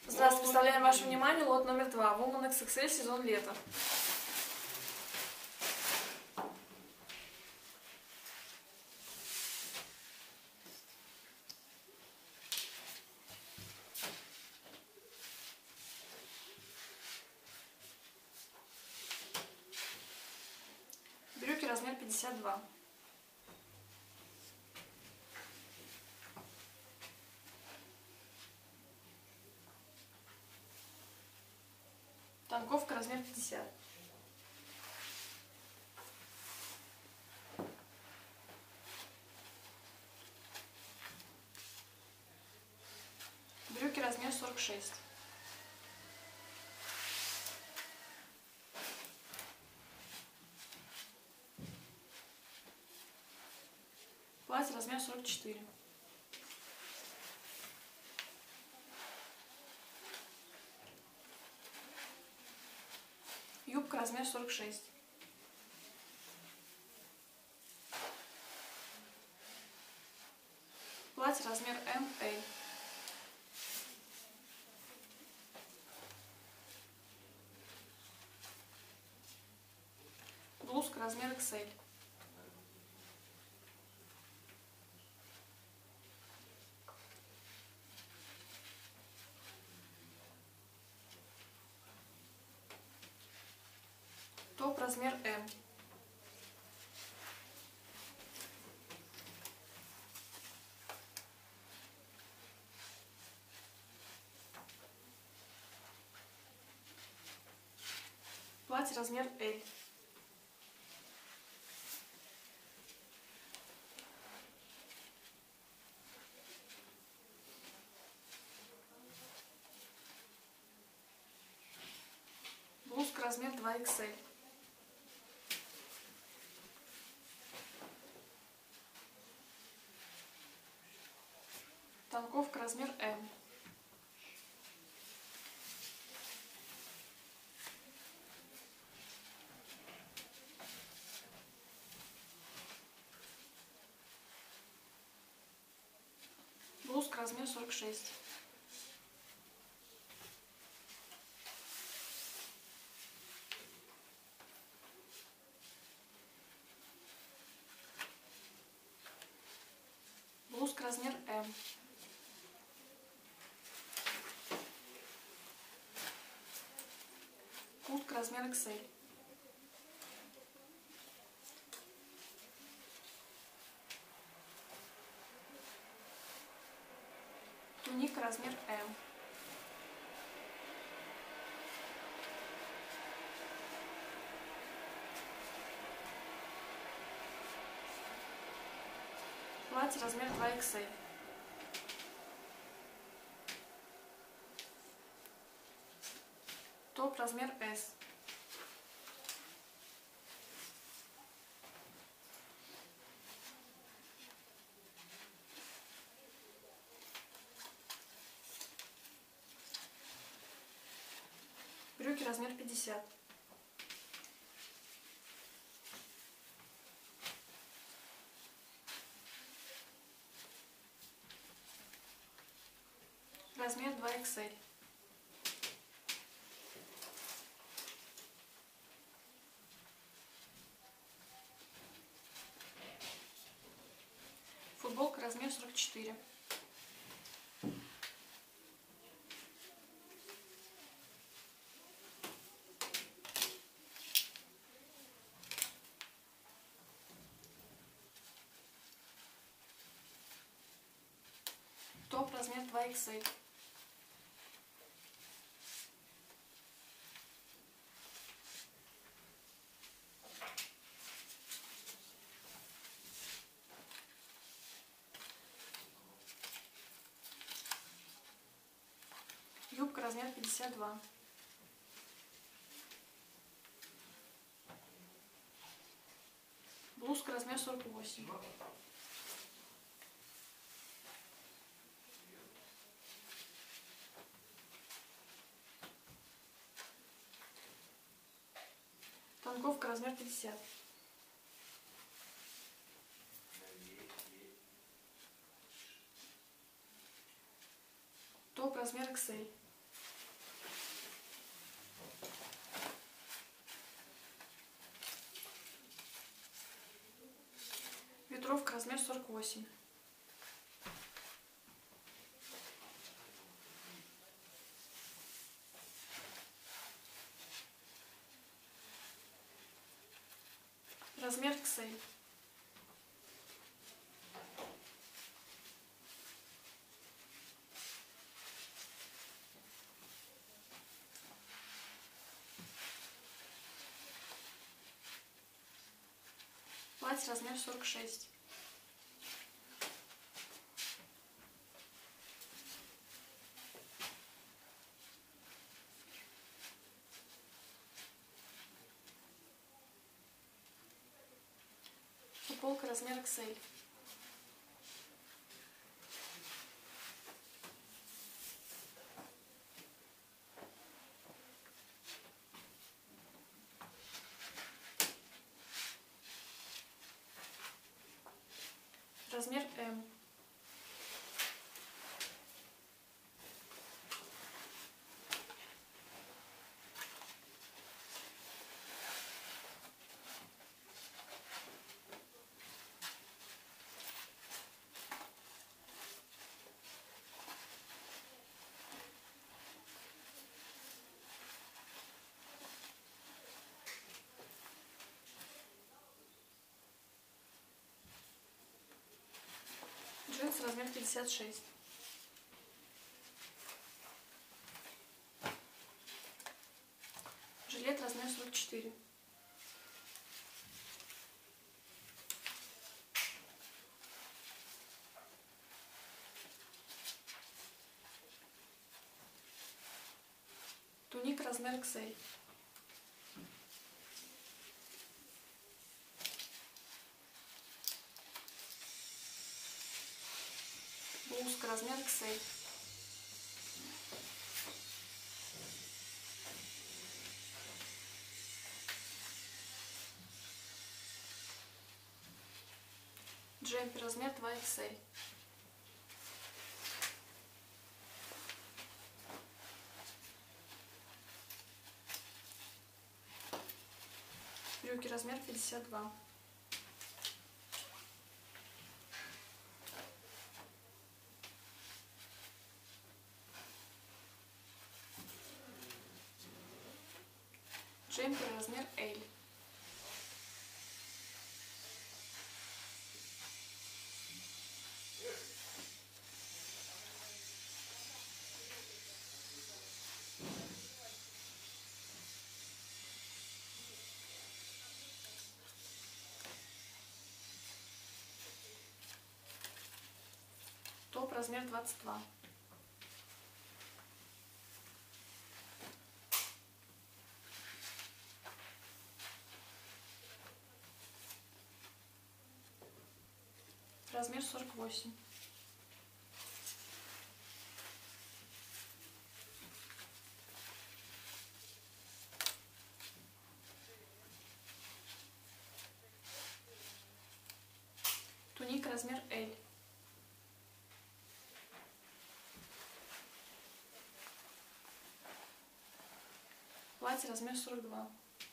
Здравствуйте, представляем вашему вниманию лот номер 2. Woman XXL, сезон лета. Брюки размер 52. Танковка размер 50. Брюки размер 46. Платье размер 44. Юбка размер 46. Платье размер М, Л. Блузка размер XL. Топ размер М. Платье размер Л. Блузка размер 2XL. Танковка размер М. Блузка размер 46. Блузка размер М. Куртка размер XL. Туника размер М. Платье размер 2XL. Топ размер S. Брюки размер 50. Размер 2XL. Футболка размер 44. Топ размер 2XL. Юбка размер 52. Блузка размер 48. Танковка размер 50. Топ размер XL. Бровка размер 48. Размер XL. Платье размер 46. Футболка размер XL. Размер М. Джинсы размер 56. Жилет размер 44. Туника размер XL. Блузка размер XL. Джемпер размер 2XL. Брюки размер 52. Джемпер размер L. Топ размер 22. Размер 48. Туника размер L. Платье размер 42.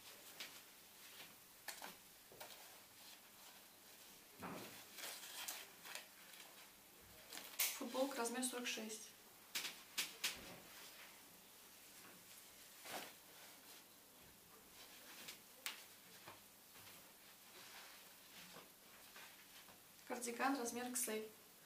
Футболка размер 46. Кардиган размер XL.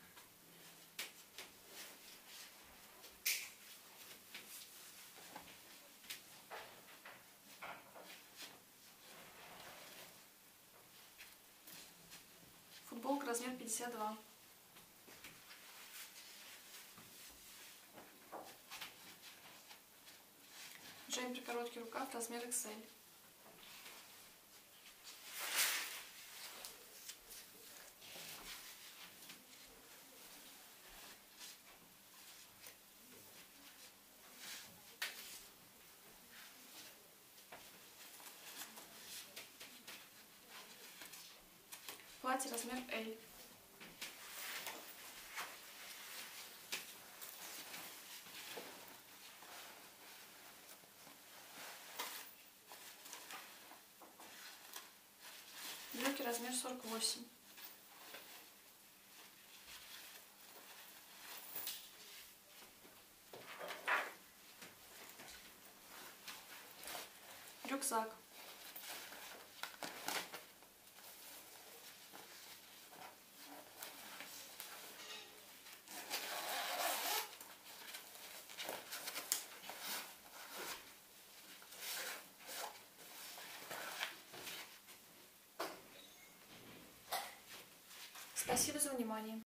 Футболка размер 52. Джемпер короткий рукав размер XL. Платье размер L. Брюки размер 48. рюкзак. Спасибо за внимание.